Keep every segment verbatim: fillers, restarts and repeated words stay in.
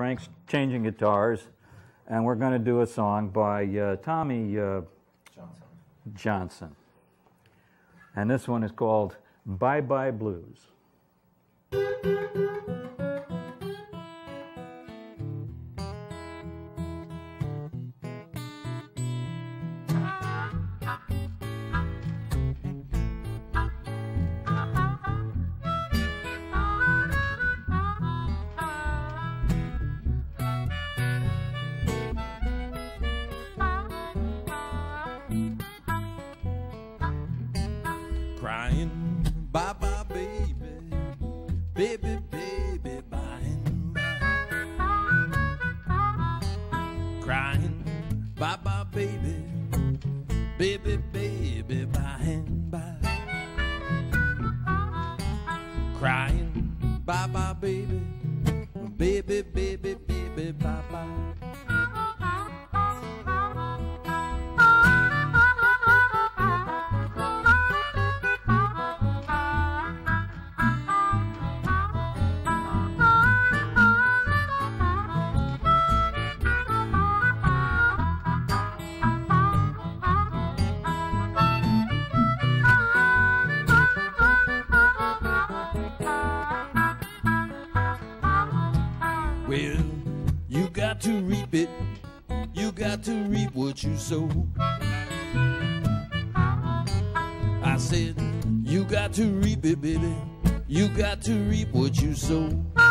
Frank's changing guitars, and we're going to do a song by uh, Tommy uh, Johnson. Johnson. And this one is called Bye Bye Blues. Crying, bye bye baby, baby, baby, bye and bye. Crying, bye bye baby, baby, baby, bye and bye. Crying, bye bye baby, baby, baby, baby, bye bye. Well, you got to reap it, you got to reap what you sow. I said, you got to reap it, baby, you got to reap what you sow.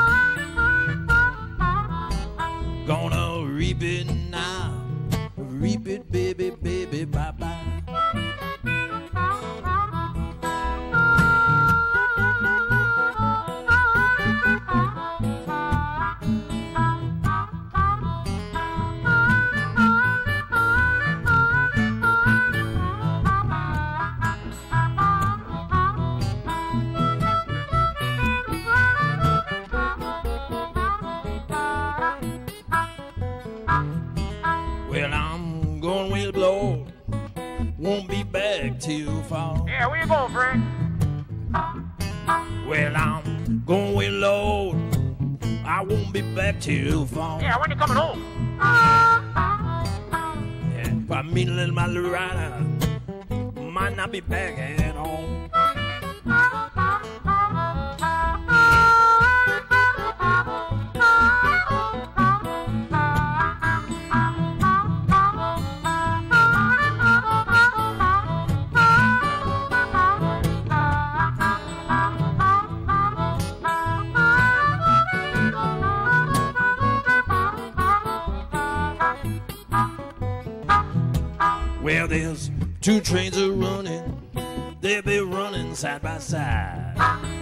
Gonna reap it now, reap it, baby, baby, bye-bye. Well, I'm going with the blow, won't be back till fall. Yeah, where you going, Frank? Well, I'm going with the Lord, I won't be back till fall. Yeah, when you coming home? Yeah, if I meet a little my little rider, might not be back at home. Well, there's two trains are running, they'll be running side by side.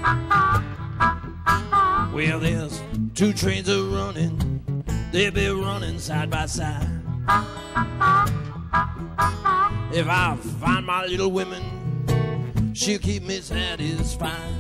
Well, there's two trains are running, they'll be running side by side. If I find my little woman, she'll keep me satisfied.